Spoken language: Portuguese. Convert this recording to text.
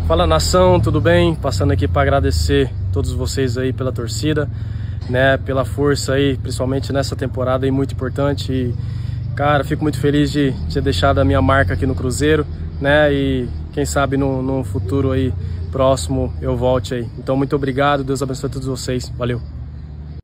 Fala nação, tudo bem? Passando aqui para agradecer todos vocês aí pela torcida, né? Pela força aí, principalmente nessa temporada aí muito importante. E, cara, fico muito feliz de ter deixado a minha marca aqui no Cruzeiro, né? E quem sabe num futuro aí próximo eu volte aí. Então, muito obrigado, Deus abençoe todos vocês. Valeu!